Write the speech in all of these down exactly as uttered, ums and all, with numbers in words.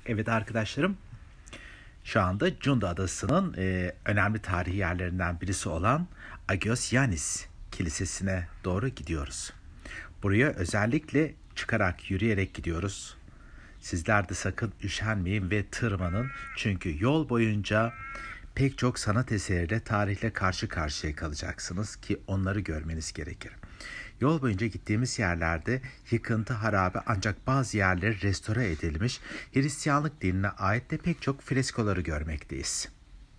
Evet arkadaşlarım, şu anda Cunda Adası'nın e, önemli tarihi yerlerinden birisi olan Agios Yannis Kilisesi'ne doğru gidiyoruz. Buraya özellikle çıkarak, yürüyerek gidiyoruz. Sizler de sakın üşenmeyin ve tırmanın, çünkü yol boyunca pek çok sanat eseriyle, tarihle karşı karşıya kalacaksınız ki onları görmeniz gerekir. Yol boyunca gittiğimiz yerlerde yıkıntı, harabe, ancak bazı yerleri restore edilmiş Hristiyanlık dinine ait de pek çok freskoları görmekteyiz.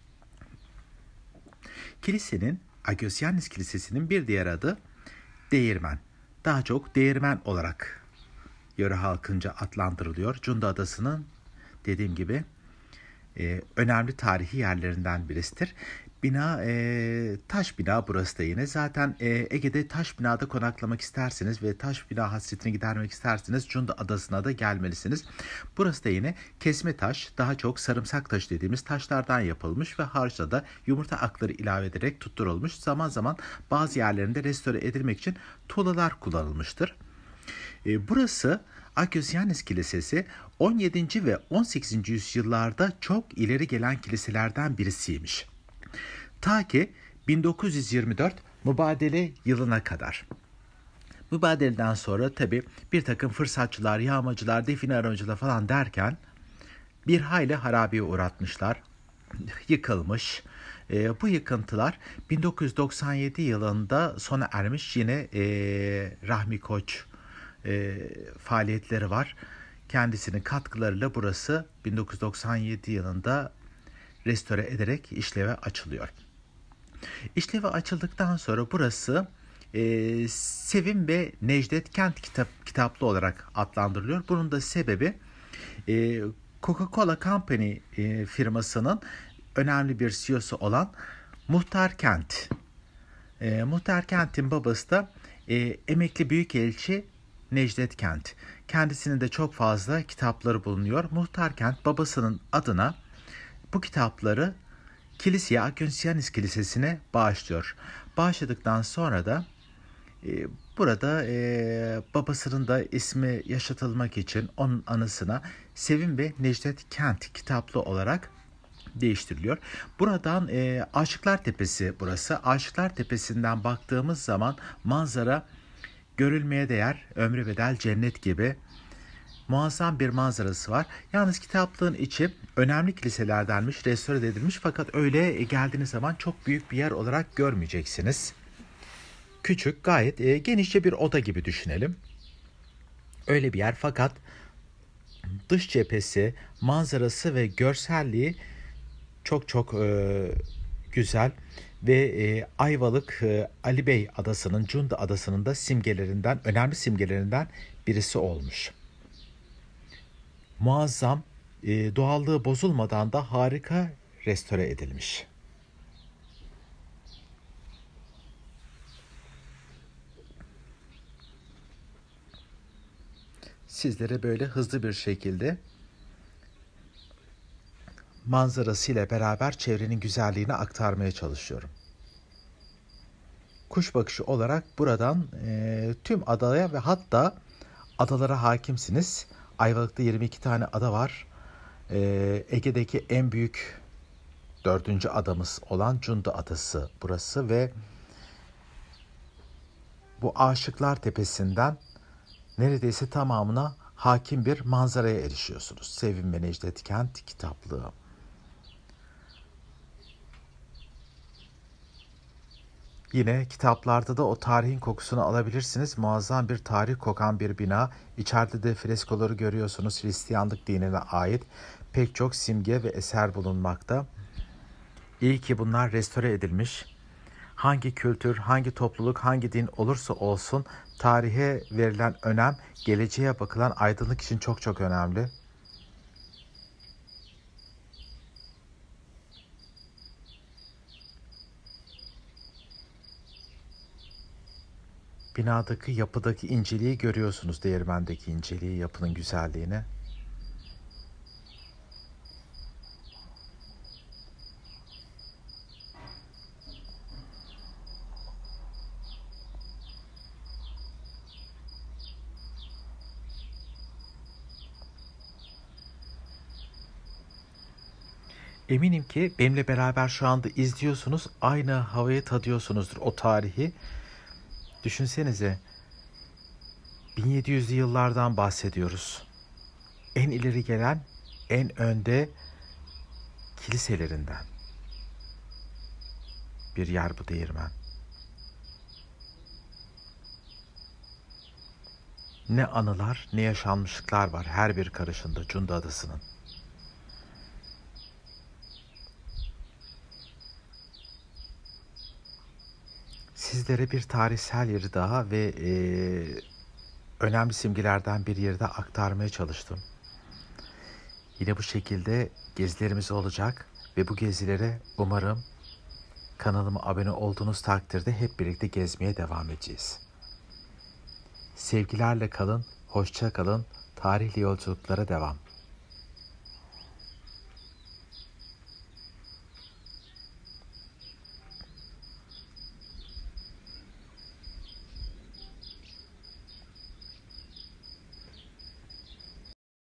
Kilisenin, Agios Yannis Kilisesi'nin bir diğer adı Değirmen. Daha çok Değirmen olarak yöre halkınca adlandırılıyor. Cunda Adası'nın dediğim gibi e, önemli tarihi yerlerinden birisidir. Bina e, taş bina burası da yine. Zaten e, Ege'de taş binada konaklamak isterseniz ve taş bina hasretini gidermek isterseniz Cunda Adası'na da gelmelisiniz. Burası da yine kesme taş, daha çok sarımsak taşı dediğimiz taşlardan yapılmış ve harçla da yumurta akları ilave ederek tutturulmuş. Zaman zaman bazı yerlerinde restore edilmek için tuğlalar kullanılmıştır. E, burası Agios Yannis Kilisesi on yedinci ve on sekizinci yüzyıllarda çok ileri gelen kiliselerden birisiymiş. Ta ki bin dokuz yüz yirmi dört mübadele yılına kadar. Mübadeleden sonra tabi bir takım fırsatçılar, yağmacılar, define aramacılar falan derken bir hayli harabeye uğratmışlar. Yıkılmış. E, bu yıkıntılar bin dokuz yüz doksan yedi yılında sona ermiş. Yine e, Rahmi Koç e, faaliyetleri var. Kendisinin katkılarıyla burası bin dokuz yüz doksan yedi yılında restore ederek işleve açılıyor. İşleve açıldıktan sonra burası e, Sevim ve Necdet Kent kitap, kitaplı olarak adlandırılıyor. Bunun da sebebi e, Coca-Cola Company e, firmasının önemli bir C E O'su olan Muhtar Kent. E, Muhtar Kent'in babası da e, emekli büyükelçi Necdet Kent. Kendisinin de çok fazla kitapları bulunuyor. Muhtar Kent babasının adına bu kitapları kiliseye, Agios Yannis Kilisesi'ne bağışlıyor. Bağışladıktan sonra da e, burada e, babasının da ismi yaşatılmak için onun anısına Sevim ve Necdet Kent kitaplı olarak değiştiriliyor. Buradan e, Aşıklar Tepesi burası. Aşıklar Tepesi'nden baktığımız zaman manzara görülmeye değer, ömrü bedel cennet gibi muazzam bir manzarası var. Yalnız kitaplığın içi önemli kiliselerdenmiş, restore edilmiş, fakat öyle geldiğiniz zaman çok büyük bir yer olarak görmeyeceksiniz. Küçük, gayet e, genişçe bir oda gibi düşünelim. Öyle bir yer, fakat dış cephesi, manzarası ve görselliği çok çok e, güzel ve e, Ayvalık e, Ali Bey Adası'nın, Cunda Adası'nın da simgelerinden, önemli simgelerinden birisi olmuş. Muazzam, e, doğallığı bozulmadan da harika restore edilmiş. Sizlere böyle hızlı bir şekilde manzarasıyla beraber çevrenin güzelliğini aktarmaya çalışıyorum. Kuş bakışı olarak buradan e, tüm adaya ve hatta adalara hakimsiniz. Ayvalık'ta yirmi iki tane ada var. Ee, Ege'deki en büyük dördüncü adamız olan Cunda Adası burası ve bu Aşıklar Tepesi'nden neredeyse tamamına hakim bir manzaraya erişiyorsunuz. Sevim ve Necdet Kent kitaplığı. Yine kitaplarda da o tarihin kokusunu alabilirsiniz. Muazzam bir tarih kokan bir bina. İçeride de freskoları görüyorsunuz. Hristiyanlık dinine ait pek çok simge ve eser bulunmakta. İyi ki bunlar restore edilmiş. Hangi kültür, hangi topluluk, hangi din olursa olsun tarihe verilen önem, geleceğe bakılan aydınlık için çok çok önemli. Binadaki, yapıdaki inceliği görüyorsunuz, değirmendeki inceliği, yapının güzelliğini. Eminim ki benimle beraber şu anda izliyorsunuz, aynı havayı tadıyorsunuzdur, o tarihi. Düşünsenize, bin yedi yüzlü yıllardan bahsediyoruz. En ileri gelen, en önde kiliselerinden bir yer bu değirmen. Ne anılar, ne yaşanmışlıklar var her bir karışında Cunda Adası'nın. Sizlere bir tarihsel yeri daha ve e, önemli simgelerden bir yeri de aktarmaya çalıştım. Yine bu şekilde gezilerimiz olacak ve bu gezilere umarım kanalıma abone olduğunuz takdirde hep birlikte gezmeye devam edeceğiz. Sevgilerle kalın, hoşça kalın, tarihli yolculuklara devam.